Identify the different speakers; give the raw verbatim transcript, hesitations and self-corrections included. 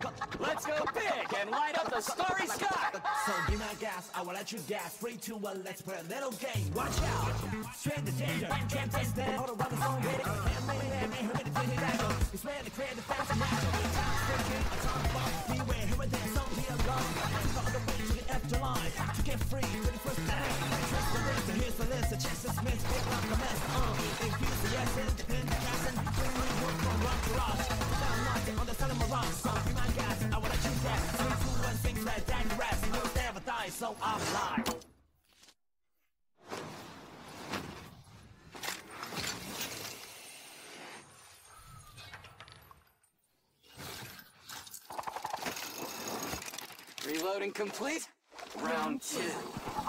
Speaker 1: Let's go big and light up the starry sky!
Speaker 2: So be my gas, I will let you gas. Three, two, one, let's play a little game. Watch out, straight the danger. Can't taste that. All around the phone, get it. Can't make it, man, who made it, did it, I go. It's man to create the fast and natural. Time sticking, I talk about. Beware, who are there, so be alone. I'm on the way to the afterlife. To get free, for the first time. Trust the list, here's the list. The Chester Smith, pick up the mess. Uh, enthusiasm, independent, bring work from rock to rock. Down locked on the side of my rock. So be my gas, I will let you gas. Three, two, one, things like that, rest. You'll never die, so I'm alive.
Speaker 1: Reloading complete. Round two.